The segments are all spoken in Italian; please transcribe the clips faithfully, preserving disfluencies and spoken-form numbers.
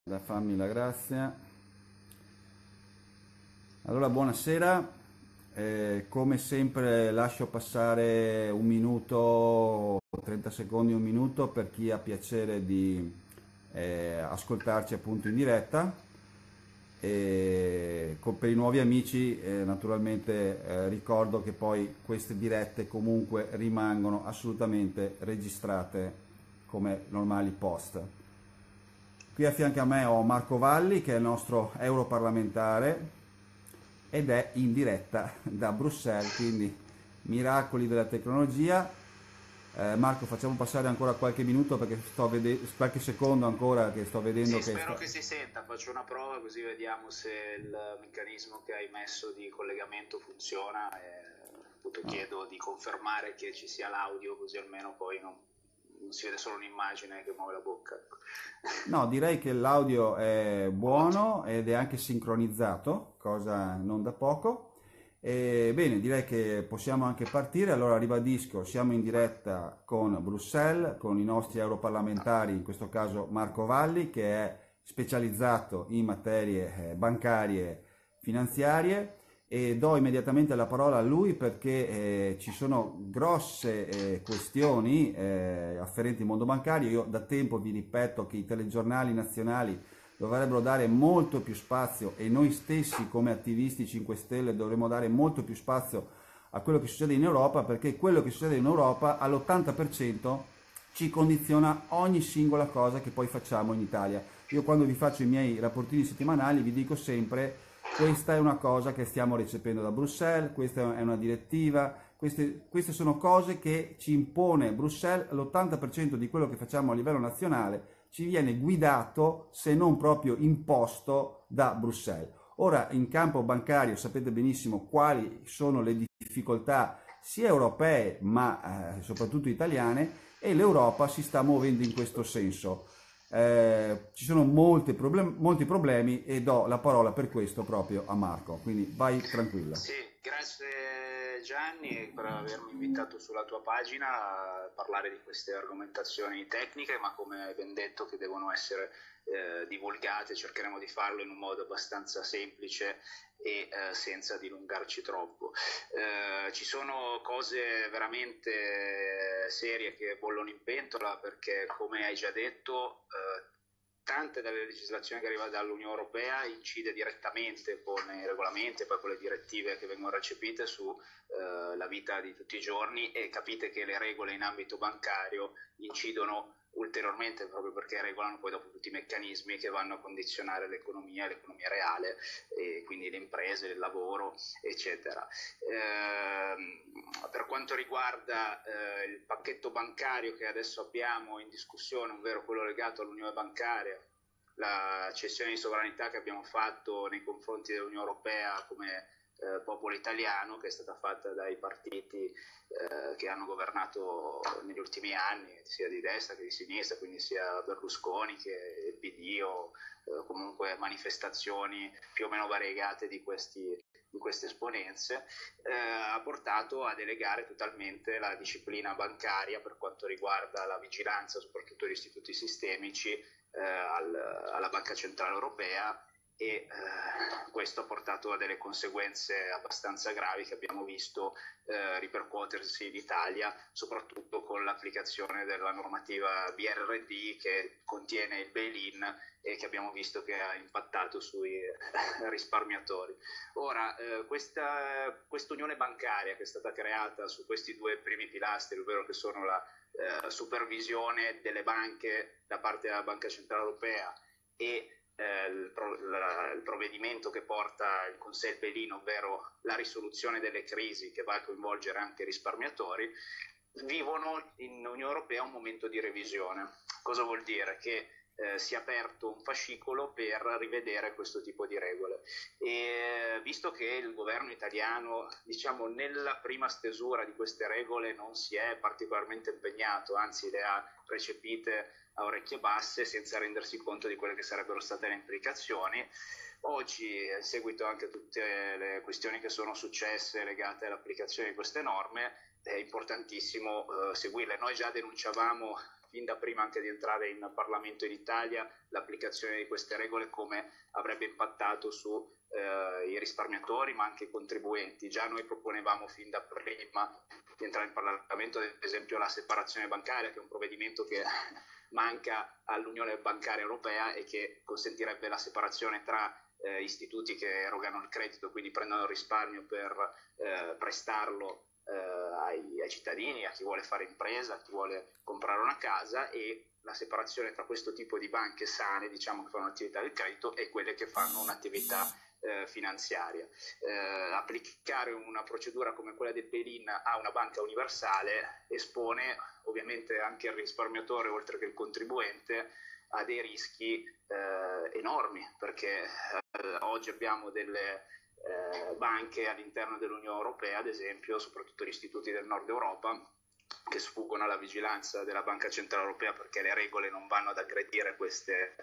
Da farmi la grazia. Allora, buonasera. Eh, come sempre lascio passare un minuto, trenta secondi, un minuto per chi ha piacere di eh, ascoltarci appunto in diretta. E co- per i nuovi amici, eh, naturalmente, eh, ricordo che poi queste dirette comunque rimangono assolutamente registrate come normali post. Qui a fianco a me ho Marco Valli, che è il nostro europarlamentare ed è in diretta da Bruxelles, quindi miracoli della tecnologia. Eh, Marco, facciamo passare ancora qualche minuto perché sto vedendo, qualche secondo ancora che sto vedendo Sì, che spero sta... che si senta, faccio una prova così vediamo se il meccanismo che hai messo di collegamento funziona e appunto No. chiedo di confermare che ci sia l'audio così almeno poi non, non si vede solo un'immagine che muove la bocca. Ecco. No, direi che l'audio è Ottimo. buono ed è anche sincronizzato, cosa non da poco. E bene, direi che possiamo anche partire. Allora ribadisco, siamo in diretta con Bruxelles, con i nostri europarlamentari, in questo caso Marco Valli, che è specializzato in materie eh, bancarie finanziarie e do immediatamente la parola a lui perché eh, ci sono grosse eh, questioni eh, afferenti al mondo bancario. Io da tempo vi ripeto che i telegiornali nazionali dovrebbero dare molto più spazio e noi stessi come attivisti cinque Stelle dovremmo dare molto più spazio a quello che succede in Europa, perché quello che succede in Europa all'ottanta per cento ci condiziona ogni singola cosa che poi facciamo in Italia. Io quando vi faccio i miei rapportini settimanali vi dico sempre questa è una cosa che stiamo recependo da Bruxelles, questa è una direttiva, queste, queste sono cose che ci impone Bruxelles, l'ottanta per cento di quello che facciamo a livello nazionale ci viene guidato, se non proprio imposto, da Bruxelles. Ora, in campo bancario sapete benissimo quali sono le difficoltà sia europee ma eh, soprattutto italiane e l'Europa si sta muovendo in questo senso. Eh, ci sono molti problem- molti problemi e do la parola per questo proprio a Marco, quindi vai tranquilla. Sì, grazie Gianni per avermi invitato sulla tua pagina a parlare di queste argomentazioni tecniche, ma come hai ben detto che devono essere eh, divulgate, cercheremo di farlo in un modo abbastanza semplice e eh, senza dilungarci troppo. Eh, ci sono cose veramente serie che bollono in pentola perché, come hai già detto, eh, tante delle legislazioni che arrivano dall'Unione Europea incide direttamente con i regolamenti e poi con le direttive che vengono recepite sulla eh, vita di tutti i giorni e capite che le regole in ambito bancario incidono ulteriormente proprio perché regolano poi dopo tutti i meccanismi che vanno a condizionare l'economia, l'economia reale e quindi le imprese, il lavoro eccetera. Eh, per quanto riguarda eh, il pacchetto bancario che adesso abbiamo in discussione, ovvero quello legato all'unione bancaria, la cessione di sovranità che abbiamo fatto nei confronti dell'Unione Europea come eh, popolo italiano, che è stata fatta dai partiti eh, che hanno governato negli ultimi anni, sia di destra che di sinistra, quindi sia Berlusconi che il P D o eh, comunque manifestazioni più o meno variegate di questi di queste esponenze, eh, ha portato a delegare totalmente la disciplina bancaria per quanto riguarda la vigilanza, soprattutto degli istituti sistemici, eh, al, alla Banca Centrale Europea e eh, questo ha portato a delle conseguenze abbastanza gravi che abbiamo visto eh, ripercuotersi in Italia, soprattutto con l'applicazione della normativa B R R D che contiene il bail-in e che abbiamo visto che ha impattato sui eh, risparmiatori. Ora, eh, questa unione bancaria che è stata creata su questi due primi pilastri, ovvero che sono la eh, supervisione delle banche da parte della Banca Centrale Europea e eh, il, la, il provvedimento che porta con sé il bail-in, ovvero la risoluzione delle crisi che va a coinvolgere anche i risparmiatori, vivono in Unione Europea un momento di revisione. Cosa vuol dire? Che eh, si è aperto un fascicolo per rivedere questo tipo di regole e visto che il governo italiano, diciamo, nella prima stesura di queste regole non si è particolarmente impegnato, anzi le ha recepite a orecchie basse senza rendersi conto di quelle che sarebbero state le implicazioni, oggi, in seguito anche a tutte le questioni che sono successe legate all'applicazione di queste norme, è importantissimo eh, seguirle. Noi già denunciavamo fin da prima anche di entrare in Parlamento in Italia l'applicazione di queste regole, come avrebbe impattato su eh, i risparmiatori ma anche i contribuenti. Già noi proponevamo fin da prima di entrare in Parlamento ad esempio la separazione bancaria, che è un provvedimento che manca all'Unione Bancaria Europea e che consentirebbe la separazione tra eh, istituti che erogano il credito, quindi prendono il risparmio per eh, prestarlo eh, ai, ai cittadini, a chi vuole fare impresa, a chi vuole comprare una casa, e la separazione tra questo tipo di banche sane, diciamo, che fanno un'attività del credito, e quelle che fanno un'attività eh, finanziaria. Eh, applicare una procedura come quella del bail-in a una banca universale espone ovviamente anche il risparmiatore, oltre che il contribuente, a dei rischi eh, enormi, perché eh, oggi abbiamo delle eh, banche all'interno dell'Unione Europea, ad esempio, soprattutto gli istituti del Nord Europa, che sfuggono alla vigilanza della Banca Centrale Europea perché le regole non vanno ad aggredire queste,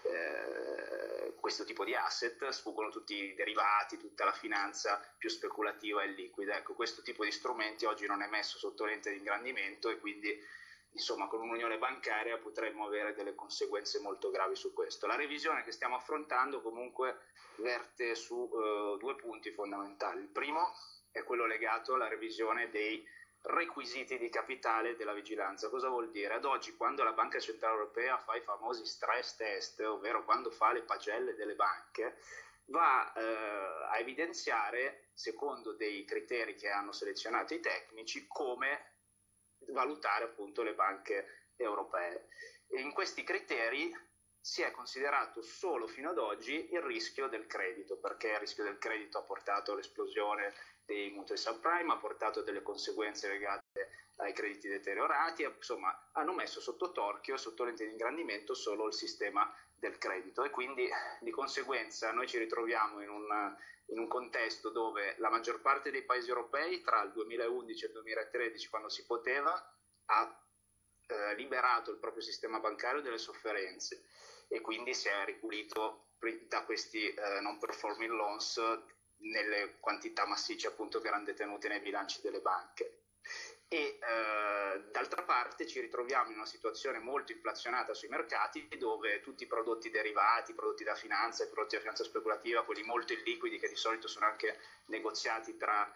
eh, questo tipo di asset, sfuggono tutti i derivati, tutta la finanza più speculativa e liquida. Ecco, questo tipo di strumenti oggi non è messo sotto lente di ingrandimento e quindi, insomma, con un'unione bancaria potremmo avere delle conseguenze molto gravi su questo. La revisione che stiamo affrontando comunque verte su uh, due punti fondamentali. Il primo è quello legato alla revisione dei requisiti di capitale della vigilanza. Cosa vuol dire? Ad oggi, quando la Banca Centrale Europea fa i famosi stress test, ovvero quando fa le pagelle delle banche, va eh, a evidenziare, secondo dei criteri che hanno selezionato i tecnici, come valutare appunto le banche europee. E in questi criteri si è considerato solo fino ad oggi il rischio del credito, perché il rischio del credito ha portato all'esplosione dei mutui subprime, ha portato delle conseguenze legate ai crediti deteriorati, insomma hanno messo sotto torchio e sotto lente di ingrandimento solo il sistema del credito, e quindi di conseguenza noi ci ritroviamo in un, in un contesto dove la maggior parte dei paesi europei tra il duemilaundici e il duemilatredici, quando si poteva, ha eh, liberato il proprio sistema bancario delle sofferenze e quindi si è ripulito da questi eh, non performing loans nelle quantità massicce appunto che erano detenute nei bilanci delle banche. E eh, d'altra parte ci ritroviamo in una situazione molto inflazionata sui mercati, dove tutti i prodotti derivati, prodotti da finanza e prodotti da finanza speculativa, quelli molto illiquidi che di solito sono anche negoziati tra,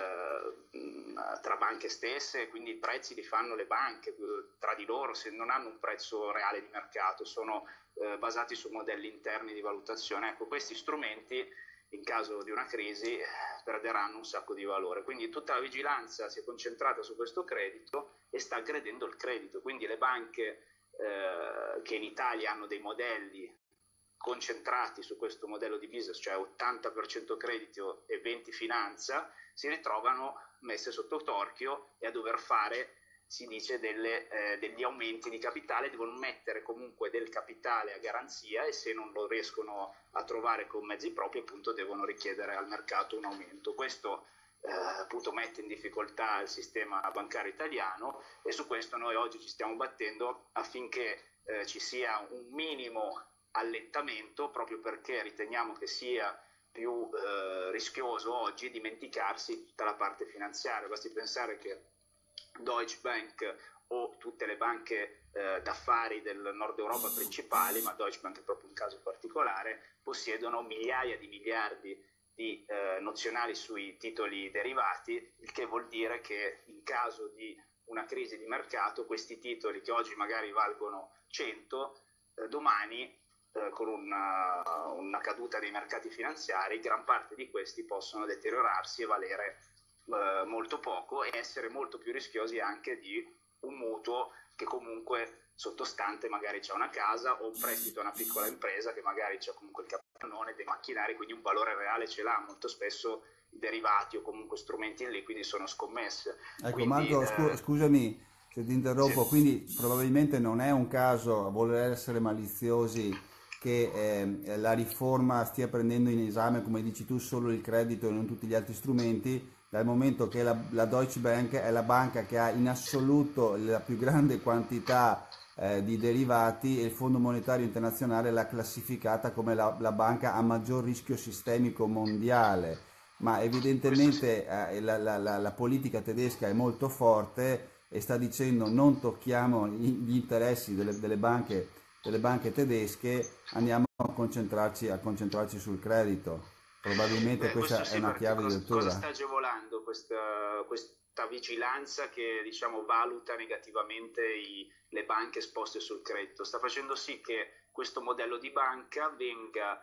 eh, tra banche stesse, quindi i prezzi li fanno le banche tra di loro, se non hanno un prezzo reale di mercato, sono eh, basati su modelli interni di valutazione. Ecco, questi strumenti in caso di una crisi perderanno un sacco di valore, quindi tutta la vigilanza si è concentrata su questo credito e sta aggredendo il credito, quindi le banche eh, che in Italia hanno dei modelli concentrati su questo modello di business, cioè ottanta per cento credito e venti per cento finanza, si ritrovano messe sotto torchio e a dover fare, si dice, delle, eh, degli aumenti di capitale, devono mettere comunque del capitale a garanzia, e se non lo riescono a trovare con mezzi propri appunto devono richiedere al mercato un aumento. Questo eh, appunto mette in difficoltà il sistema bancario italiano, e su questo noi oggi ci stiamo battendo affinché eh, ci sia un minimo allentamento, proprio perché riteniamo che sia più eh, rischioso oggi dimenticarsi di tutta la parte finanziaria. Basti pensare che Deutsche Bank o tutte le banche eh, d'affari del nord Europa principali, ma Deutsche Bank è proprio un caso particolare, possiedono migliaia di miliardi di eh, nozionali sui titoli derivati, il che vuol dire che in caso di una crisi di mercato questi titoli, che oggi magari valgono cento, eh, domani eh, con una, una caduta dei mercati finanziari, gran parte di questi possono deteriorarsi e valere Eh, molto poco, e essere molto più rischiosi anche di un mutuo che comunque sottostante magari c'è una casa, o un prestito a una piccola impresa che magari c'è comunque il capannone, dei macchinari, quindi un valore reale ce l'ha. Molto spesso i derivati o comunque strumenti liquidi sono scommesse. Ecco, Quindi, Marco, scu- eh, scusami se ti interrompo, sì. quindi probabilmente non è un caso, a voler essere maliziosi, che eh, la riforma stia prendendo in esame, come dici tu, solo il credito e non tutti gli altri strumenti, dal momento che la, la Deutsche Bank è la banca che ha in assoluto la più grande quantità eh, di derivati, e il Fondo Monetario Internazionale l'ha classificata come la, la banca a maggior rischio sistemico mondiale. Ma evidentemente eh, la, la, la, la politica tedesca è molto forte, e sta dicendo non tocchiamo gli interessi delle, delle banche, delle banche tedesche, andiamo a concentrarci, a concentrarci sul credito. Probabilmente Beh, questa questo è sì, una perché chiave di cosa, cosa lettura. sta agevolando questa, questa vigilanza che diciamo valuta negativamente i- le banche esposte sul credito? Sta facendo sì che questo modello di banca venga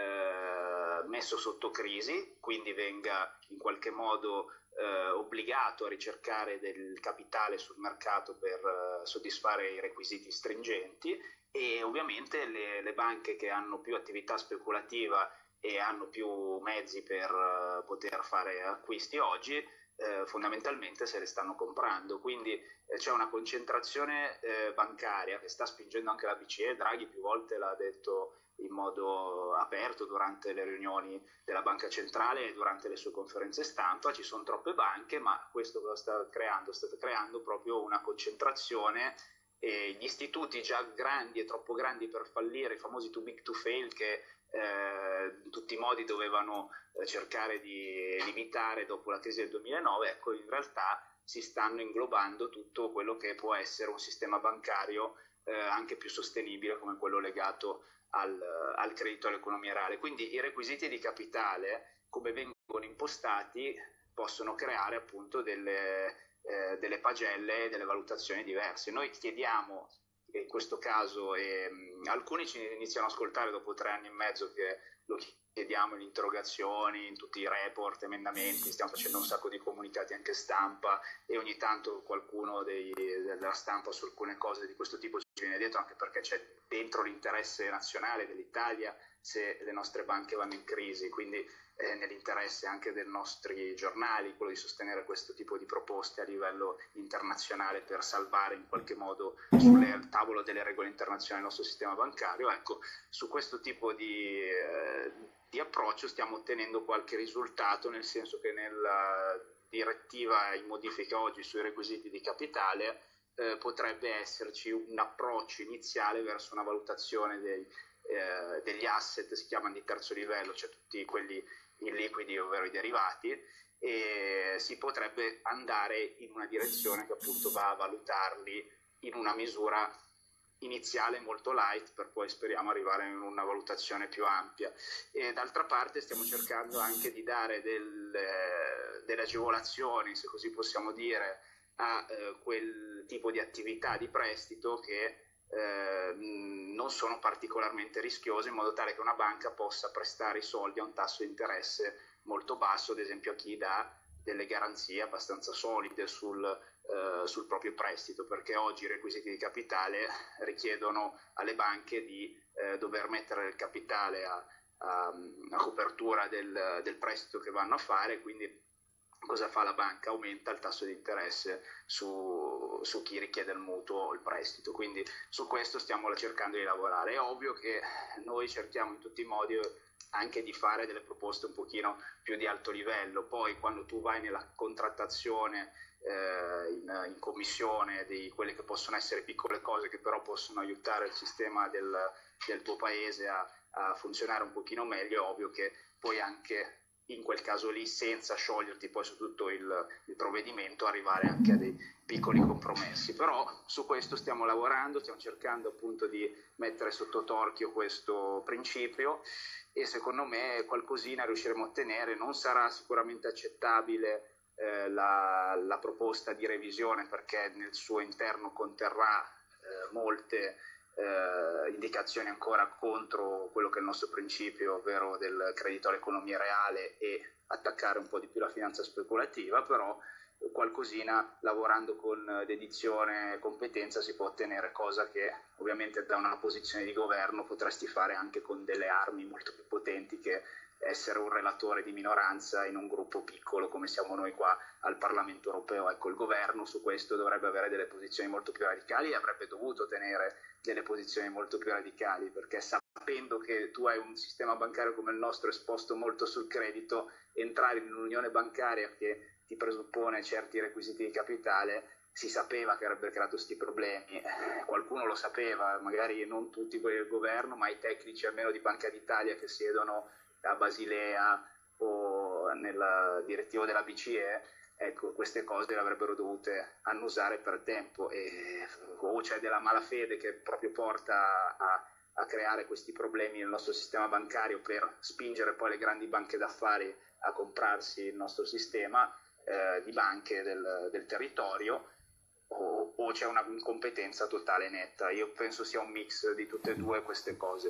eh, messo sotto crisi, quindi venga in qualche modo eh, obbligato a ricercare del capitale sul mercato per eh, soddisfare i requisiti stringenti, e ovviamente le, le banche che hanno più attività speculativa e hanno più mezzi per uh, poter fare acquisti oggi, eh, fondamentalmente se le stanno comprando. Quindi eh, c'è una concentrazione eh, bancaria che sta spingendo anche la B C E. Draghi più volte l'ha detto in modo aperto durante le riunioni della Banca Centrale e durante le sue conferenze stampa: ci sono troppe banche, ma questo cosa sta creando? Sta creando proprio una concentrazione, e gli istituti già grandi e troppo grandi per fallire, i famosi too big to fail, che eh, in tutti i modi dovevano eh, cercare di limitare dopo la crisi del duemilanove, ecco, in realtà si stanno inglobando tutto quello che può essere un sistema bancario eh, anche più sostenibile come quello legato al, al credito all'economia reale. Quindi i requisiti di capitale, come vengono impostati, possono creare appunto delle Eh, delle pagelle e delle valutazioni diverse. Noi chiediamo in questo caso, e mh, alcuni ci iniziano a ascoltare dopo tre anni e mezzo che lo chiediamo in interrogazioni, in tutti i report, emendamenti, stiamo facendo un sacco di comunicati anche stampa, e ogni tanto qualcuno dei, della stampa su alcune cose di questo tipo ci viene dietro, anche perché c'è dentro l'interesse nazionale dell'Italia se le nostre banche vanno in crisi, quindi eh, nell'interesse anche dei nostri giornali quello di sostenere questo tipo di proposte a livello internazionale per salvare in qualche modo sul tavolo delle regole internazionali il nostro sistema bancario. Ecco, su questo tipo di, eh, di approccio stiamo ottenendo qualche risultato, nel senso che nella direttiva in modifica oggi sui requisiti di capitale eh, potrebbe esserci un approccio iniziale verso una valutazione dei, eh, degli asset, si chiamano di terzo livello, cioè tutti quelli illiquidi ovvero i derivati, e si potrebbe andare in una direzione che appunto va a valutarli in una misura iniziale molto light, per poi speriamo arrivare in una valutazione più ampia. E d'altra parte stiamo cercando anche di dare del, delle agevolazioni, se così possiamo dire, a eh, quel tipo di attività di prestito che eh, non sono particolarmente rischiose, in modo tale che una banca possa prestare i soldi a un tasso di interesse molto basso, ad esempio a chi dà delle garanzie abbastanza solide sul, eh, sul proprio prestito, perché oggi i requisiti di capitale richiedono alle banche di eh, dover mettere il capitale a, a, a copertura del, del prestito che vanno a fare, quindi cosa fa la banca? Aumenta il tasso di interesse su, su chi richiede il mutuo o il prestito, quindi su questo stiamo cercando di lavorare. È ovvio che noi cerchiamo in tutti i modi anche di fare delle proposte un pochino più di alto livello. Poi quando tu vai nella contrattazione eh, in, in commissione di quelle che possono essere piccole cose che però possono aiutare il sistema del, del tuo paese a, a funzionare un pochino meglio, è ovvio che puoi anche in quel caso lì, senza scioglierti poi su tutto il, il provvedimento, arrivare anche a dei piccoli compromessi. Però su questo stiamo lavorando, stiamo cercando appunto di mettere sotto torchio questo principio, e secondo me qualcosina riusciremo a ottenere. Non sarà sicuramente accettabile eh, la, la proposta di revisione, perché nel suo interno conterrà eh, molte Eh, indicazioni ancora contro quello che è il nostro principio, ovvero del credito all'economia reale, e attaccare un po' di più la finanza speculativa. Però qualcosina, lavorando con dedizione e competenza, si può ottenere, cosa che ovviamente da una posizione di governo potresti fare anche con delle armi molto più potenti che essere un relatore di minoranza in un gruppo piccolo come siamo noi qua al Parlamento europeo. Ecco, il governo su questo dovrebbe avere delle posizioni molto più radicali, e avrebbe dovuto tenere delle posizioni molto più radicali, perché sapendo che tu hai un sistema bancario come il nostro esposto molto sul credito, entrare in un'unione bancaria che ti presuppone certi requisiti di capitale, si sapeva che avrebbe creato questi problemi. Eh, qualcuno lo sapeva, magari non tutti quelli del governo, ma i tecnici almeno di Banca d'Italia che siedono a Basilea o nella direttiva della B C E ecco, queste cose le avrebbero dovute annusare per tempo, e, o c'è della malafede che proprio porta a, a creare questi problemi nel nostro sistema bancario per spingere poi le grandi banche d'affari a comprarsi il nostro sistema eh, di banche del, del territorio, o, o c'è una incompetenza totale netta. Io penso sia un mix di tutte e due queste cose.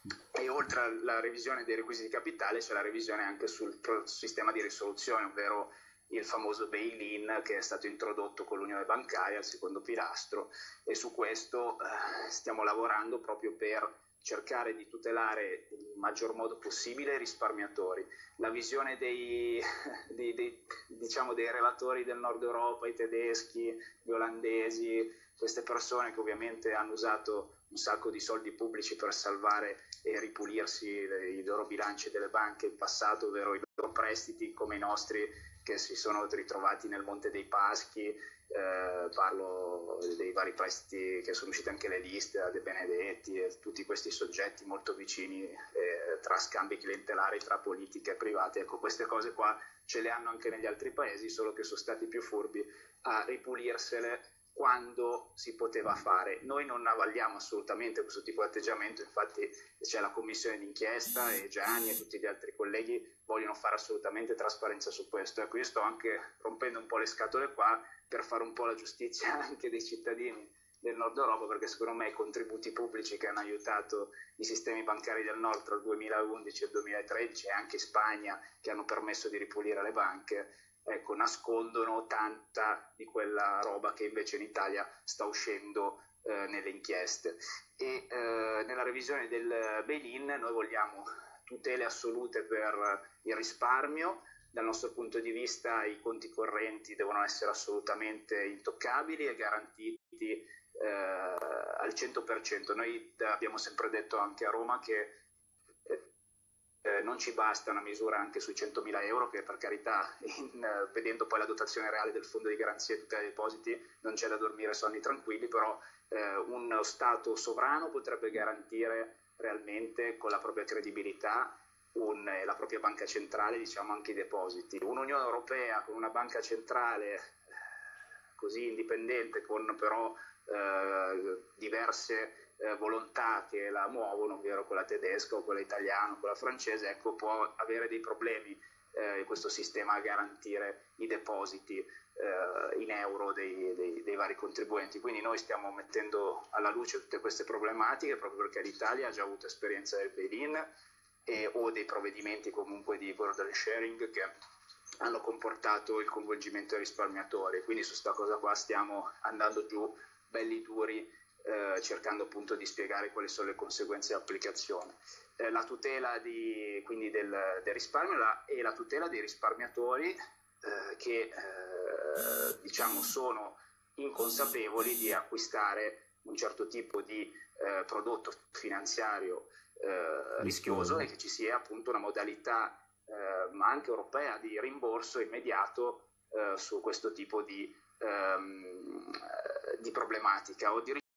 E oltre alla revisione dei requisiti di capitale c'è la revisione anche sul sistema di risoluzione, ovvero il famoso bail-in che è stato introdotto con l'unione bancaria, il secondo pilastro, e su questo eh, stiamo lavorando proprio per cercare di tutelare nel maggior modo possibile i risparmiatori. La visione dei, dei, dei, diciamo dei relatori del nord Europa, i tedeschi, gli olandesi, queste persone che ovviamente hanno usato un sacco di soldi pubblici per salvare e ripulirsi i loro bilanci delle banche in passato, ovvero i loro prestiti come i nostri che si sono ritrovati nel Monte dei Paschi, eh, parlo dei vari prestiti che sono usciti anche le liste, a De Benedetti e tutti questi soggetti molto vicini eh, tra scambi clientelari, tra politiche e private. Ecco, queste cose qua ce le hanno anche negli altri paesi, solo che sono stati più furbi a ripulirsele quando si poteva fare. Noi non avvalliamo assolutamente questo tipo di atteggiamento, infatti c'è la commissione d'inchiesta e Gianni e tutti gli altri colleghi vogliono fare assolutamente trasparenza su questo. Ecco, io sto anche rompendo un po' le scatole qua per fare un po' la giustizia anche dei cittadini del nord Europa, perché secondo me i contributi pubblici che hanno aiutato i sistemi bancari del nord tra il duemilaundici e il duemilatredici, e anche Spagna, che hanno permesso di ripulire le banche, ecco, nascondono tanta di quella roba che invece in Italia sta uscendo eh, nelle inchieste. E eh, nella revisione del bail-in noi vogliamo tutele assolute per il risparmio. Dal nostro punto di vista i conti correnti devono essere assolutamente intoccabili e garantiti eh, al cento per cento. Noi abbiamo sempre detto anche a Roma che Eh, non ci basta una misura anche sui centomila euro, che per carità, in, eh, vedendo poi la dotazione reale del fondo di garanzia e tutela dei depositi, non c'è da dormire sonni tranquilli, però eh, uno Stato sovrano potrebbe garantire realmente con la propria credibilità un, eh, la propria banca centrale, diciamo anche i depositi. Un'Unione Europea con una banca centrale eh, così indipendente, con però eh, diverse Eh, volontà che la muovono, ovvero quella tedesca o quella italiana o quella francese, ecco, può avere dei problemi eh, questo sistema a garantire i depositi eh, in euro dei, dei, dei vari contribuenti. Quindi noi stiamo mettendo alla luce tutte queste problematiche proprio perché l'Italia ha già avuto esperienza del bail-in e, o dei provvedimenti comunque di burden sharing che hanno comportato il coinvolgimento dei risparmiatori. Quindi su sta cosa qua stiamo andando giù belli duri, Eh, cercando appunto di spiegare quali sono le conseguenze di applicazione. Eh, la tutela di, quindi del, del risparmio la, e la tutela dei risparmiatori eh, che eh, diciamo sono inconsapevoli di acquistare un certo tipo di eh, prodotto finanziario eh, rischioso, e che ci sia appunto una modalità eh, ma anche europea di rimborso immediato eh, su questo tipo di, ehm, di problematica, o di